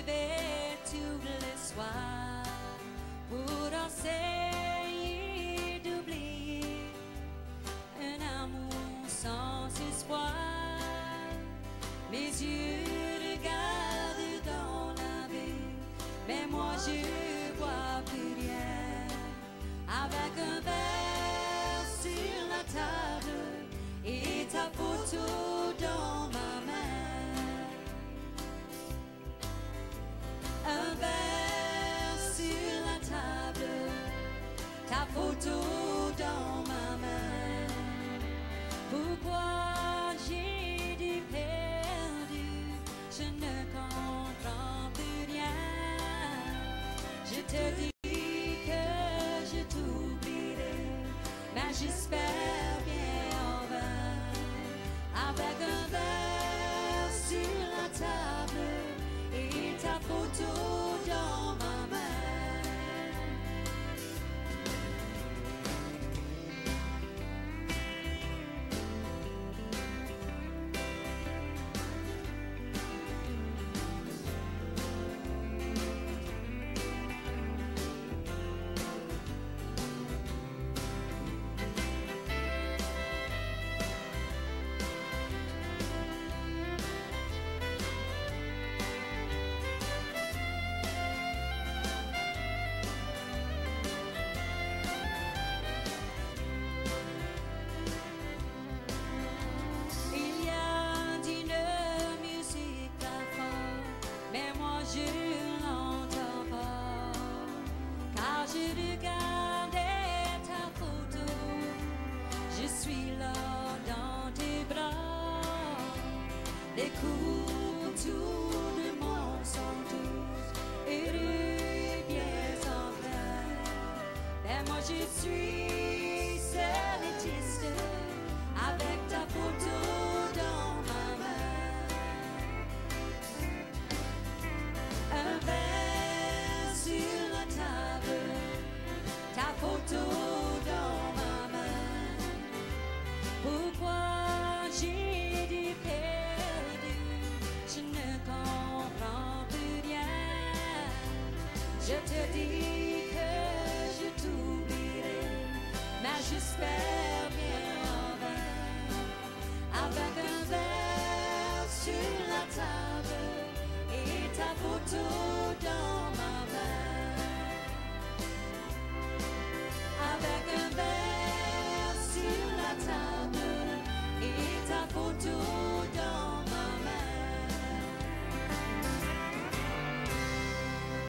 vais tous les soirs pour essayer d'oublier un amour sans espoir. Mes yeux regardent dans la vie, mais moi je vois plus rien. Avec un verre sur la table et ta photo dans ma main. Un verre sur la table, ta photo dans ma main. Pourquoi j'ai dû perdre, je ne comprends plus rien. Je te dis que je t'oublierai, mais j'espère bien en vain. Avec un verre sur la table et ta photo dans ma main. Il y a d'une musique à fond, mais moi je l'entends pas. Car je regardais ta photo, je suis là dans tes bras. Les coups autour de moi sont tous heureux et bien en paix. Mais moi je suis seule et triste avec ta photo dans ma main. Un verre sur la table, ta photo dans ma main. Pourquoi j'ai dû perdre, je ne comprends plus rien. Je te dis que je t'oublierai, mais j'espère bien en vain. Avec un verre sur la table et ta photo